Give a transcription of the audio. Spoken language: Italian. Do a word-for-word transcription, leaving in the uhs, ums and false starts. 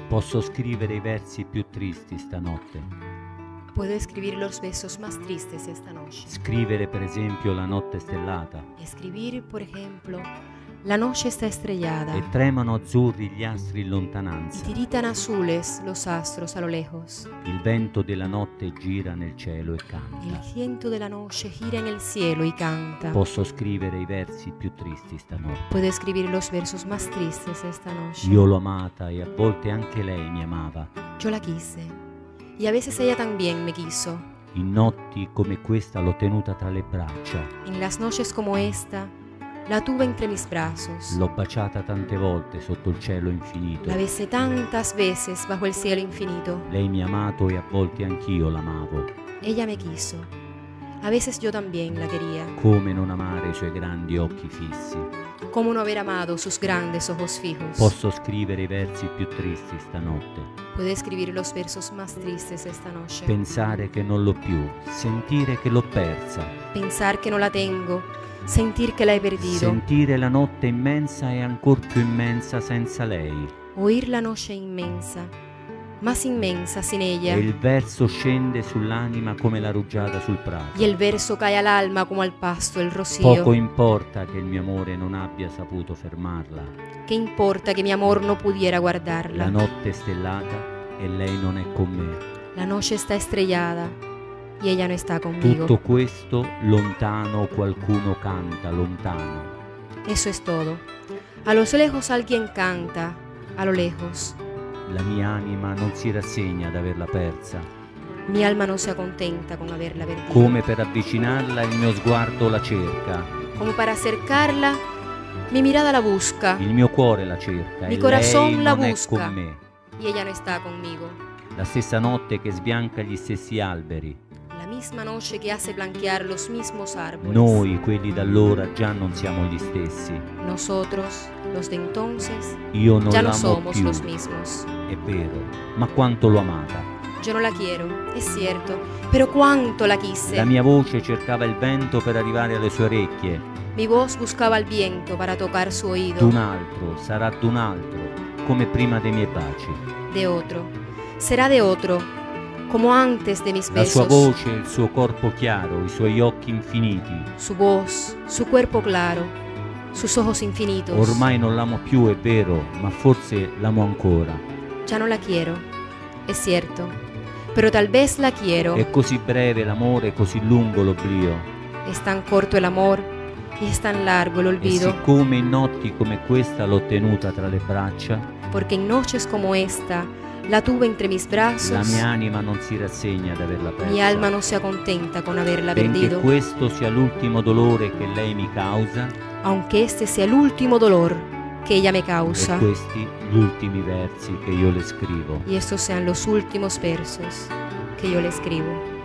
Posso scrivere i versi più tristi stanotte. Puedo escribir los versos más tristes esta noche. Scrivere per esempio la notte stellata. Escribir, por ejemplo, la noche está estrellada E tremano azzurri gli astri in y lontananza. tiritan azules los astros a lo lejos. Il vento della notte gira nel cielo e El canta. viento de la noche gira en el cielo y canta. Posso scrivere i versi più tristi stanotte. Puedo escribir los versos más tristes esta noche. Io l'ho amata e a volte anche lei mi amava. Yo la quise y a veces ella también me quiso. In notti come questa l'ho tenuta tra le braccia. En las noches como esta, la tuve entre mis brazos. L'ho baciata tante volte sotto il cielo infinito. La besé tantas veces bajo el cielo infinito. Lei mi ha amato e a volte anch'io l'amavo. Ella me quiso. A veces yo también la quería. Come non amare i suoi grandi occhi fissi? ¿Cómo no haber amado sus grandes ojos fijos? Posso scrivere i versi più tristi stanotte. Puedo escribir los versos más tristes esta noche. Pensare che non l'ho più, sentire che l'ho persa. Pensar que no la tengo, sentir que la he perdido. Sentire la notte immensa e ancor più immensa senza lei. Oír la noche inmensa, más inmensa sin ella. E il verso scende sull'anima come la rugiada sul prato. Y el verso cae al alma como al pasto el rocío. Poco importa che il mio amore non abbia saputo fermarla. ¿Qué importa que mi amor no pudiera La guardarla? notte è stellata e lei non è con me. La noche está estrellada y ella no está conmigo. Tutto questo lontano qualcuno canta, lontano. Eso es todo. A lo lejos alguien canta, a lo lejos. La mia anima non si rassegna ad averla persa. Mi alma no se contenta con haberla perdido. Come per avvicinarla il mio sguardo la cerca. Como para acercarla, mi mirada la busca Il mio cuore la cerca Mi e corazón lei la non è busca. con me. y ella no está conmigo. La stessa notte che sbianca gli stessi alberi. La misma noche que hace blanquear los mismos árboles. Noi, quelli d'allora, già non siamo gli stessi. Nosotros, los de entonces, Io non ya no l'amo somos più, los mismos. è vero, ma quanto l'ho amata. Yo no la quiero, es cierto, pero cuánto la quise. La mia voce cercava il vento per arrivare alle sue orecchie. Mi voz buscaba el viento para tocar su oído. D'un altro, sarà d'un altro, come prima dei miei baci. De otro. Será de otro, como antes de mis La sua besos. voce, il suo corpo chiaro, i suoi occhi infiniti. Su voz, su cuerpo claro, sus ojos infinitos. Ormai non l'amo più, è vero, ma forse l'amo ancora. Ya no la quiero, es cierto, pero tal vez la quiero. È così breve l'amore, così lungo l'oblio. Es tan corto el amor y es tan largo el E olvido, siccome in notti come questa l'ho tenuta tra le braccia, porque en noches como esta la tuve entre mis la brazos. mia anima non si rassegna ad averla persa. Mi alma no se acontenta con haberla Benché perdido, questo sia l'ultimo dolore che lei mi causa, aunque este sea el último dolor que ella me e causa questi gli ultimi versi che io le scrivo. y estos sean los últimos versos que yo le escribo.